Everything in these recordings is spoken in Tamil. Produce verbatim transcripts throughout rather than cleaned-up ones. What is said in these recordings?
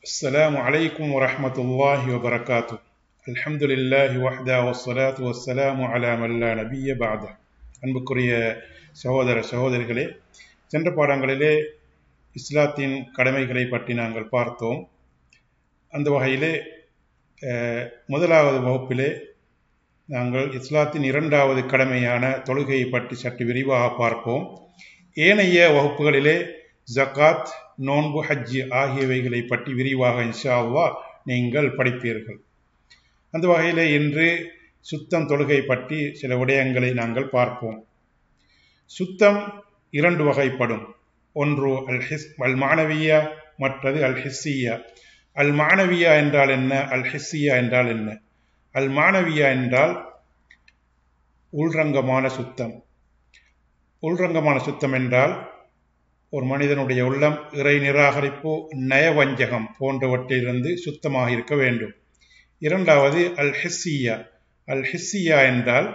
السلام عليكم ورحمة الله وبركاته. الحمد لله وحده والصلاة والسلام على من لا نبي بعده. அன்புக்குரிய சகோதர சகோதரிகளே, சென்ற பாடங்களிலே இஸ்லாத்தின் கடமைகளை பற்றி நாங்கள் பார்த்தோம். அந்த வகையிலே முதலாவது வகுப்பிலே நாங்கள் இஸ்லாத்தின் இரண்டாவது கடமையான தொழுகையை பற்றி சற்று விரிவாக பார்ப்போம். ஏனைய வகுப்புகளிலே ஜகாத், நோன்பு, ஹஜ்ஜி ஆகியவைகளை பற்றி விரிவாக இன்ஷா அல்லாஹ் நீங்கள் படிப்பீர்கள். அந்த வகையிலே இன்று சுத்தம் தொழுகை பற்றி சில விடயங்களை நாங்கள் பார்ப்போம். சுத்தம் இரண்டு வகைப்படும். ஒன்று அல் ஹிஸ் அல் மானவியா, மற்றது அல் ஹிஸ்ஸியா. அல் மானவியா என்றால் என்ன, அல் ஹிஸ்ஸியா என்றால் என்ன? அல் மானவியா என்றால் உள்ரங்கமான சுத்தம். உள்ரங்கமான சுத்தம் என்றால் ஒரு மனிதனுடைய உள்ளம் இறை நிராகரிப்பு, நயவஞ்சகம் போன்றவற்றிலிருந்து சுத்தமாக இருக்க வேண்டும். இரண்டாவது அல் ஹிஸ்ஸியா. அல் ஹிஸ்ஸியா என்றால்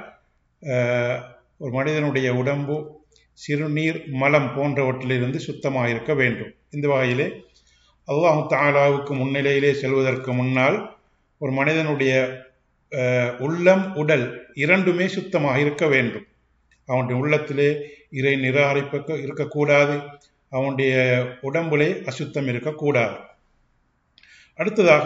ஒரு மனிதனுடைய உடம்பு சிறுநீர், மலம் போன்றவற்றிலிருந்து சுத்தமாக இருக்க வேண்டும். இந்த வகையிலே அல்லாஹு தஆலாவுக்கு முன்னிலையிலே செல்வதற்கு முன்னால் ஒரு மனிதனுடைய உள்ளம், உடல் இரண்டுமே சுத்தமாக இருக்க வேண்டும். அவனுடைய உள்ளத்திலே இறை நிராகரிப்பு இருக்கக்கூடாது, அவனுடைய உடம்பிலே அசுத்தம் இருக்கக்கூடாது. அடுத்ததாக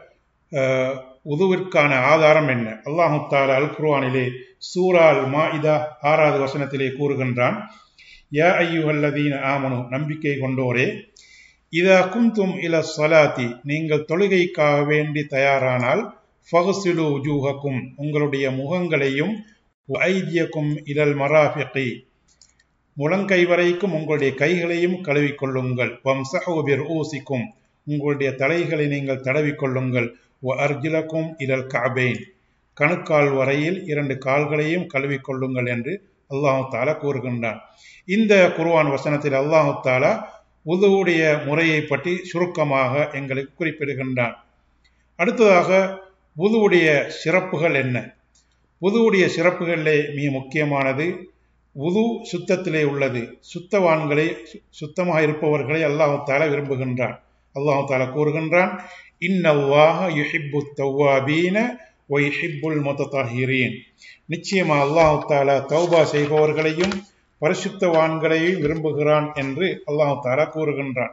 உதுவிற்கான ஆதாரம் என்ன? அல்லாஹு தஆலா அல் குர்ஆனிலே சூரா அல் மாஇதா ஆறாவது வசனத்திலே கூறுகின்றான், யா அய்யுஹல்லதீன ஆமனு, நம்பிக்கை கொண்டோரே, இதா குந்தும் இல ஸலாத்தி, நீங்கள் தொழுகைக்காக வேண்டி தயாரானால், ஃபக்ஸிலு வுஜூஹக்கும், உங்களுடைய முகங்களையும், ஐதியக்கும் இலல் மராஃபிகி, முழங்கை வரைக்கும் உங்களுடைய கைகளையும் கழுவிக்கொள்ளுங்கள், வம்ஸஹு பிர்ஊசிக்கும், உங்களுடைய தலைகளை நீங்கள் தடவிக்கொள்ளுங்கள், வ அர்ஜுலக்கும் இலல் கஅபைன், கணுக்கால் வரையில் இரண்டு கால்களையும் கழுவிக்கொள்ளுங்கள் என்று அல்லாஹு தஆலா கூறுகின்றான். இந்த குர்ஆன் வசனத்தில் அல்லாஹு தஆலா உதுவுடைய முறையை பற்றி சுருக்கமாக எங்களுக்கு குறிப்பிடுகின்றான். அடுத்ததாக உதுவுடைய சிறப்புகள் என்ன? உதுவுடைய சிறப்புகளிலே மிக முக்கியமானது உது சுத்தத்திலே உள்ளது. சுத்தவான்களை, சுத்தமாக இருப்பவர்களை அல்லாஹு தஆலா விரும்புகின்றான். அல்லாஹு தஆலா கூறுகின்றான், இன்னல்லாஹ யுஹிப்பு தவ்வாபீன வ யுஹிப்புல் முத்தஹிரீன், நிச்சயமாக அல்லாஹு தஆலா தௌபா செய்பவர்களையும் பரிசுத்தவான்களையும் விரும்புகிறான் என்று அல்லாஹு தஆலா கூறுகின்றான்.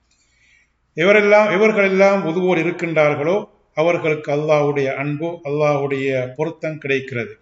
இவரெல்லாம் இவர்களெல்லாம் உதுவோடு இருக்கின்றார்களோ அவர்களுக்கு அல்லாஹ்வுடைய அன்பு, அல்லாஹ்வுடைய பொருத்தம் கிடைக்கிறது.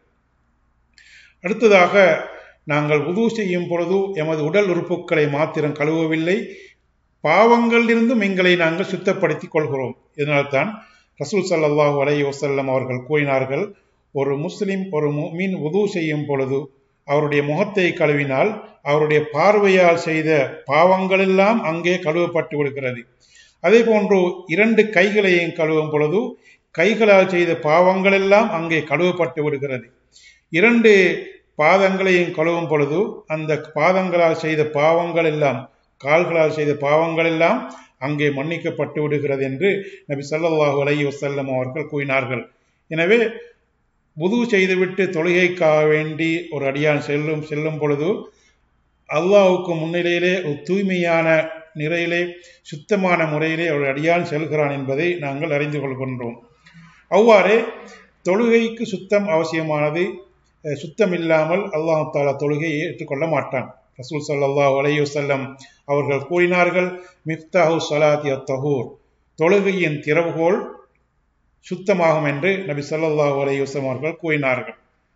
அடுத்ததாக நாங்கள் உது செய்யும் பொழுது எமது உடல் உறுப்புகளை மாத்திரம் கழுவவில்லை, பாவங்களிலிருந்தும் எங்களை நாங்கள் சுத்தப்படுத்திக் கொள்கிறோம். இதனால்தான் ரசூல் ஸல்லல்லாஹு அலைஹி வஸல்லம் அவர்கள் கூறினார்கள், ஒரு முஸ்லிம், ஒரு முஃமின் உது செய்யும் பொழுது அவருடைய முகத்தை கழுவினால் அவருடைய பார்வையால் செய்த பாவங்கள் எல்லாம் அங்கே கழுவப்பட்டு விடுகிறது. அதே போன்று இரண்டு கைகளையும் கழுவும் பொழுது கைகளால் செய்த பாவங்கள் எல்லாம் அங்கே கழுவப்பட்டு விடுகிறது. இரண்டு பாதங்களையும் கழுவும் பொழுது அந்த பாதங்களால் செய்த பாவங்கள் எல்லாம், கால்களால் செய்த பாவங்கள் எல்லாம் அங்கே மன்னிக்கப்பட்டு விடுகிறது என்று நபி ஸல்லல்லாஹு அலைஹி வஸல்லம் அவர்கள் கூறினார்கள். எனவே வுது செய்துவிட்டு தொழுகைக்காக வேண்டி ஒரு அடியான் செல்லும் செல்லும் பொழுது அல்லாஹ்வுக்கு முன்னிலையிலே ஒரு தூய்மையான நிறையிலே, சுத்தமான முறையிலே ஒரு அடியான் செல்கிறான் என்பதை நாங்கள் அறிந்து கொள்கின்றோம். அவ்வாறே தொழுகைக்கு சுத்தம் அவசியமானது. சுத்தம் இல்லாமல் அல்லாஹ் தஆலா தொழுகையை ஏற்றுக்கொள்ள மாட்டான். ரசூல் ஸல்லல்லாஹு அலைஹி வஸல்லம் அவர்கள் கூறினார்கள், மிஃப்தாஹு ஸலாத்தி அத்-தஹூர், தொழுகையின் திறவுகோல் சுத்தமாகும் என்று நபி ஸல்லல்லாஹு அலைஹி வஸல்லம் அவர்கள் கூறினார்கள்.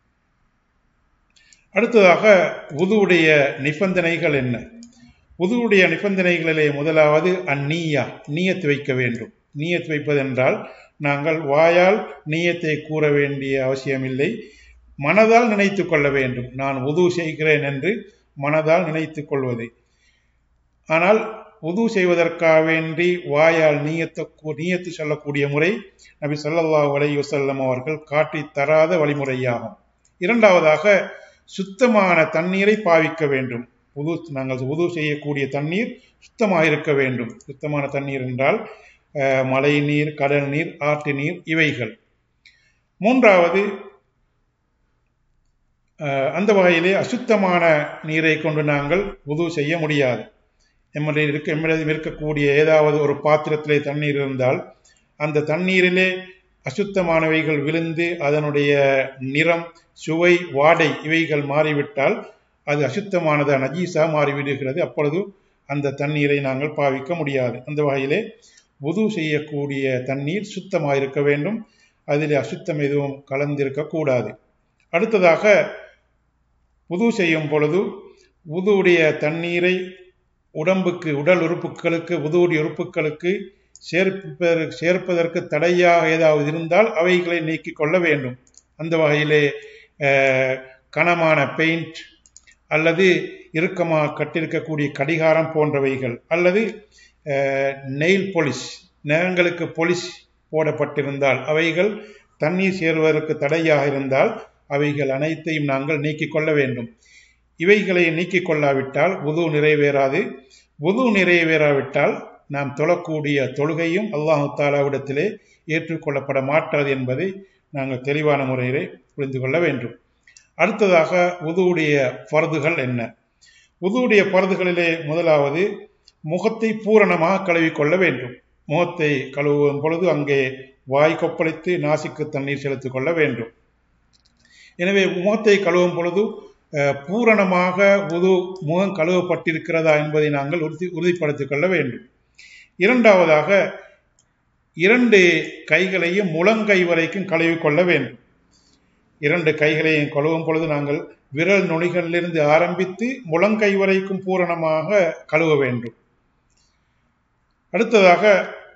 அடுத்ததாக வுதுவுடைய நிபந்தனைகள் என்ன? வுதுவுடைய நிபந்தனைகளிலே முதலாவது அந்நியா, நியத் வைக்க வேண்டும். நியத் வைப்பது என்றால் நாங்கள் வாயால் நியத்தை கூற வேண்டிய அவசியமில்லை, மனதால் நினைத்து கொள்ள வேண்டும். நான் வுது செய்கிறேன் என்று மனதால் நினைத்துக் கொள்வது. ஆனால் வுது செய்வதற்காக வேண்டி வாயால் நியத்து நியத்து சொல்லக்கூடிய முறை நபி ஸல்லல்லாஹு அலைஹி வஸல்லம் அவர்கள் காட்டி தராத வழிமுறையாகும். இரண்டாவதாக சுத்தமான தண்ணீரை பாவிக்க வேண்டும். வுது நாங்கள் வுது செய்யக்கூடிய தண்ணீர் சுத்தமாக இருக்க வேண்டும். சுத்தமான தண்ணீர் என்றால் மழை நீர், கடல் நீர், ஆற்று நீர், இவைகள். மூன்றாவது, அந்த வகையிலே அசுத்தமான நீரை கொண்டு நாங்கள் வுது செய்ய முடியாது. எம்முடைய இருக்க எம்மிடம் இருக்கக்கூடிய ஏதாவது ஒரு பாத்திரத்திலே தண்ணீர் இருந்தால் அந்த தண்ணீரிலே அசுத்தமானவைகள் விழுந்து அதனுடைய நிறம், சுவை, வாடை இவைகள் மாறிவிட்டால் அது அசுத்தமானதா நஜீஸா மாறிவிடுகிறது. அப்பொழுது அந்த தண்ணீரை நாங்கள் பாவிக்க முடியாது. அந்த வகையிலே வுது செய்யக்கூடிய தண்ணீர் சுத்தமாக இருக்க வேண்டும். அதில் அசுத்தம் எதுவும் கலந்திருக்க கூடாது. அடுத்ததாக வுது செய்யும் பொழுது வுதுவுடைய தண்ணீரை உடம்புக்கு, உடல் உறுப்புகளுக்கு, வுதுவுடைய உறுப்புகளுக்கு சேர்ப்பதற்கு சேர்ப்பதற்கு தடையாக ஏதாவது இருந்தால் அவைகளை நீக்கிக் கொள்ள வேண்டும். அந்த வகையிலே கனமான பெயிண்ட் அல்லது இறுக்கமாக கட்டிருக்கக்கூடிய கடிகாரம் போன்றவைகள் அல்லது நெயில் பொலிஷ், நகங்களுக்கு பொலிஷ் போடப்பட்டிருந்தால் அவைகள் தண்ணீர் சேருவதற்கு தடையாக இருந்தால் அவைகள் அனைத்தையும் நாங்கள் நீக்கிக் கொள்ள வேண்டும். இவைகளை நீக்கிக் கொள்ளாவிட்டால் வுது நிறைவேறாது. வுது நிறைவேறாவிட்டால் நாம் தொழக்கூடிய தொழுகையும் அல்லாஹு தாலாவிடத்திலே ஏற்றுக்கொள்ளப்பட மாட்டாது என்பதை நாங்கள் தெளிவான முறையிலே புரிந்து கொள்ள வேண்டும். அடுத்ததாக வுதுவுடைய ஃபர்துகள் என்ன? வுதுவுடைய ஃபர்துகளிலே முதலாவது முகத்தை பூரணமாக கழுவிக்கொள்ள வேண்டும். முகத்தை கழுவும் பொழுது அங்கே வாய் கொப்பளித்து நாசிக்கு தண்ணீர் செலுத்திக் கொள்ள வேண்டும். எனவே முகத்தை கழுவும் பொழுது பூரணமாக வுது முகம் கழுவப்பட்டிருக்கிறதா என்பதை நாங்கள் உறுதி உறுதிப்படுத்திக் கொள்ள வேண்டும். இரண்டாவதாக இரண்டு கைகளையும் முழங்கை வரைக்கும் கழுவிக்கொள்ள வேண்டும். இரண்டு கைகளையும் கழுவும் பொழுது நாங்கள் விரல் நுனிகளிலிருந்து ஆரம்பித்து முழங்கை வரைக்கும் பூரணமாக கழுவ வேண்டும். அடுத்ததாக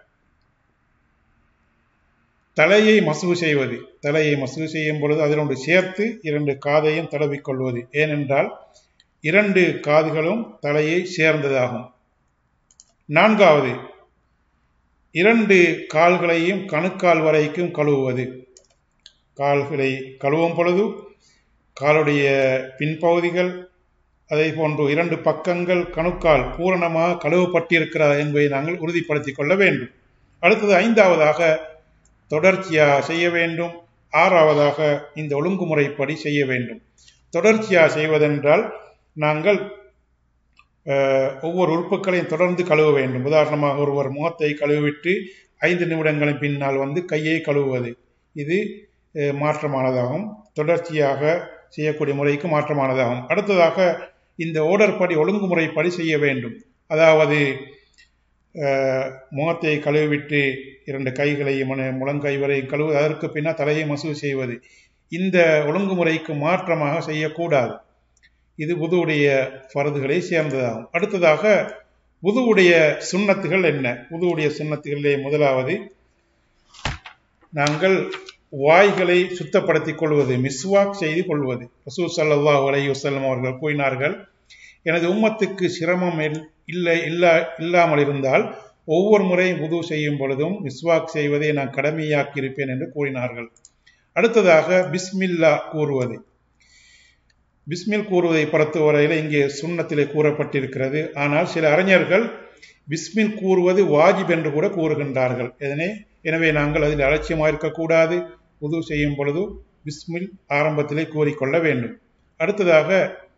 தலையை மசுகு செய்வது. தலையை மசுகு செய்யும் பொழுது அதனோடு சேர்த்து இரண்டு காதையும் தடவிக்கொள்வது. ஏனென்றால் இரண்டு காதுகளும் தலையை சேர்ந்ததாகும். நான்காவது இரண்டு கால்களையும் கணுக்கால் வரைக்கும் கழுவுவது. கால்களை கழுவும் பொழுது காலுடைய பின்பகுதிகள் அதே போன்று இரண்டு பக்கங்கள் கணுக்கால் பூரணமாக கழுவப்பட்டிருக்கிறது என்பதை நாங்கள் உறுதிப்படுத்திக் கொள்ள வேண்டும். அடுத்தது ஐந்தாவதாக தொடர்ச்சியாக செய்ய வேண்டும். ஆறாவதாக இந்த ஒழுங்குமுறைப்படி செய்ய வேண்டும். தொடர்ச்சியாக செய்வதென்றால் நாங்கள் ஒவ்வொரு உறுப்புகளையும் தொடர்ந்து கழுவ வேண்டும். உதாரணமாக ஒருவர் முகத்தை கழுவிவிட்டு ஐந்து நிமிடங்களின் பின்னால் வந்து கையை கழுவுவது, இது மாற்றமானதாகும். தொடர்ச்சியாக செய்யக்கூடிய முறைக்கு மாற்றமானதாகும். அடுத்ததாக இந்த ஓர்டர் படி ஒழுங்குமுறைப்படி செய்ய வேண்டும். அதாவது முகத்தை கழுவிவிட்டு இரண்டு கைகளையும் முழங்கை வரை கழுவுவது, அதற்கு பின்னால் தலையை மசுகு செய்வது, இந்த ஒழுங்குமுறைக்கு மாற்றமாக செய்யக்கூடாது. இது வுதுவுடைய ஃபர்துகளை சேர்ந்ததாகும். அடுத்ததாக வுதுவுடைய சுன்னத்துகள் என்ன? வுதுவுடைய சுன்னத்துகளிலே முதலாவது நாங்கள் வாய்களை சுத்தப்படுத்திக் கொள்வது, மிஸ்வாக் செய்து கொள்வது. ரசூல் ஸல்லல்லாஹு அலைஹி வஸல்லம் அவர்கள் கூறினார்கள், எனது உம்மத்துக்கு சிரமம் இல்லை இல்லா இல்லாமல் இருந்தால் ஒவ்வொரு முறை வுது செய்யும் பொழுதும் மிஸ்வாக் செய்வதை நான் கடமையாக்கி இருப்பேன் என்று கூறினார்கள். அடுத்ததாக பிஸ்மில்லா கூறுவது. பிஸ்மில் கூறுவதை பொறுத்தவரையில் இங்கே சுன்னத்திலே கூறப்பட்டிருக்கிறது. ஆனால் சில அறிஞர்கள் பிஸ்மில் கூறுவது வாஜிப் என்று கூட கூறுகின்றார்கள். இதனை எனவே நாங்கள் அதில் அலட்சியமாக இருக்கக்கூடாது. வுது செய்யும் பொழுது பிஸ்மில் ஆரம்பத்திலே கூறிக்கொள்ள வேண்டும். அடுத்ததாக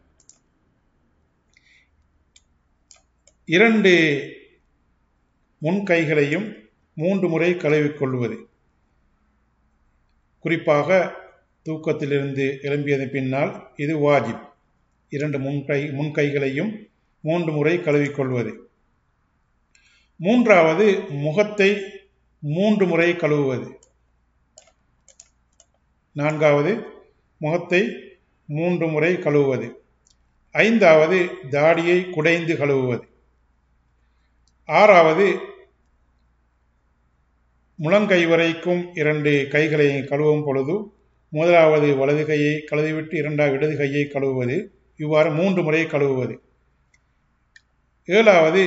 இரண்டு முன்கைகளையும் மூன்று முறை கழுவிக்கொள்வது. குறிப்பாக தூக்கத்திலிருந்து எழும்பியதன் பின்னால் இது வாஜிப். இரண்டு முன்கை முன்கைகளையும் மூன்று முறை கழுவிக்கொள்வது. மூன்றாவது முகத்தை மூன்று முறை கழுவுவது. நான்காவது முகத்தை மூன்று முறை கழுவுவது. ஐந்தாவது தாடியை குடைந்து கழுவுவது. ஆறாவது முழங்கை வரைக்கும் இரண்டு கைகளை கழுவும் பொழுது முதலாவது வலது கையை கழுவிவிட்டு இரண்டாவது இடது கையை கழுவுவது. இவ்வாறு மூன்று முறை கழுவுவது. ஏழாவது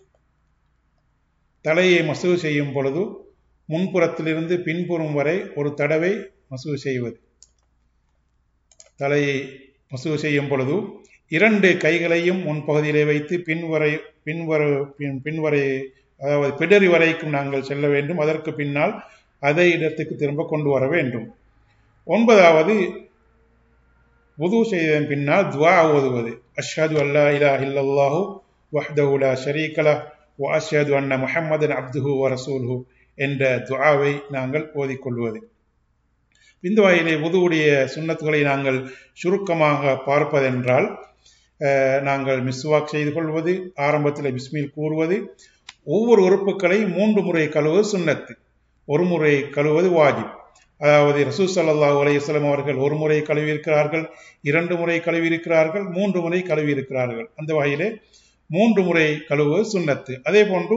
தலையை மசுகு செய்யும் பொழுது முன்புறத்திலிருந்து பின்புறம் வரை ஒரு தடவை மசுகு செய்வது. தலையை மசுகு செய்யும் பொழுது இரண்டு கைகளையும் முன்பகுதியிலே வைத்து பின்வரை பின்வர பின் பின்வரை அதாவது பிடரி வரைக்கும் நாங்கள் செல்ல வேண்டும். அதற்கு பின்னால் அதே இடத்துக்கு திரும்ப கொண்டு வர வேண்டும். ஒன்பதாவது வுது செய்ததன் பின்னால் துஆ ஓதுவது. அஷ்ஹது அல்லா இலாஹ இல்லல்லாஹு வஹ்தஹு லா ஷரீக லஹ் வ அஷ்ஹது அன்ன முஹம்மதன் அப்துஹு வ ரசூலுஹு என்ற துஆவை நாங்கள் ஓதிக்கொள்வது. இந்த வகையிலே வுதுவுடைய சுன்னத்துகளை நாங்கள் சுருக்கமாக பார்ப்பதென்றால், நாங்கள் மிஸ்வாக் செய்து கொள்வது, ஆரம்பத்தில் பிஸ்மில் கூறுவது, ஒவ்வொரு உறுப்புகளை மூன்று முறை கழுவது சுன்னத்து, ஒரு முறை கழுவது வாஜிப். அதாவது ரசூல் ஸல்லல்லாஹு அலைஹி வஸல்லம் அவர்கள் ஒரு முறை கழுவி இருக்கிறார்கள், இரண்டு முறை கழுவி இருக்கிறார்கள், மூன்று முறை கழுவி இருக்கிறார்கள். அந்த வகையிலே மூன்று முறை கழுவுவது சுன்னத்து. அதே போன்று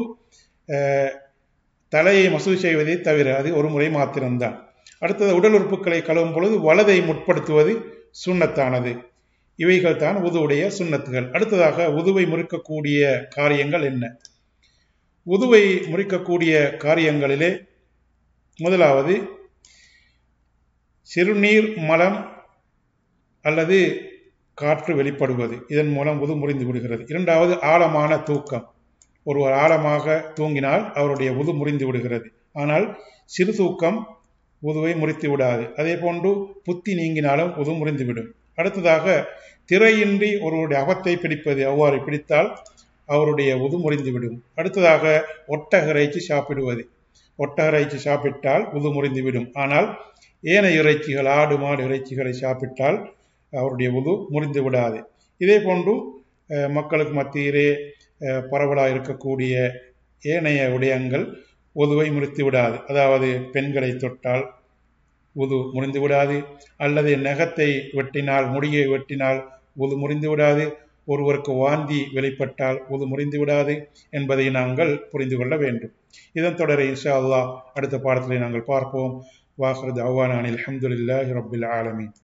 தலையை மசூ செய்வதை தவிர அது ஒரு முறை மாத்திரம்தான். அடுத்தது உடல் உறுப்புகளை கழுவும் பொழுது வலதை முற்படுத்துவது சுன்னத்தானது. இவைகள் தான் வுதுவுடைய சுன்னத்துகள். அடுத்ததாக வுதுவை முறிக்கக்கூடிய காரியங்கள் என்ன? வுதுவை முறிக்கக்கூடிய காரியங்களிலே முதலாவது சிறுநீர், மலம் அல்லது காற்று வெளிப்படுவது, இதன் மூலம் வுது முறிந்து விடுகிறது. இரண்டாவது ஆழமான தூக்கம். ஒருவர் ஆழமாக தூங்கினால் அவருடைய வுது முறிந்து விடுகிறது. ஆனால் சிறு தூக்கம் வுதுவை முறித்து விடாது. அதே போன்று புத்தி நீங்கினாலும் வுது முறிந்துவிடும். அடுத்ததாக திரையின்றி ஒருவருடைய அகத்தை பிடிப்பது, அவ்வாறு பிடித்தால் அவருடைய வுது முறிந்துவிடும். அடுத்ததாக ஒட்டக இறைச்சி சாப்பிடுவது, ஒட்டக இறைச்சி சாப்பிட்டால் வுது முறிந்துவிடும். ஆனால் ஏனைய இறைச்சிகள், ஆடு மாடு இறைச்சிகளை சாப்பிட்டால் அவருடைய வுது முறிந்து விடாது. இதே போன்று மக்களுக்கு மத்தியிலே பரவலாக இருக்கக்கூடிய ஏனைய விடயங்கள் வுதுவை முறித்து விடாது. அதாவது பெண்களை தொட்டால் வுது முறிந்து விடாது, அல்லது நகத்தை வெட்டினால், முடியை வெட்டினால் வுது முறிந்து விடாது, ஒருவருக்கு வாந்தி வெளிப்பட்டால் வுது முறிந்து விடாது என்பதை நாங்கள் புரிந்து கொள்ள வேண்டும். இதன் தொடரை இன்ஷா அல்லாஹ் அடுத்த பாடத்திலே நாங்கள் பார்ப்போம். வாஹிரு தஅவானா அனில் ஹம்துலில்லாஹி ரப்பில் ஆலமீன்.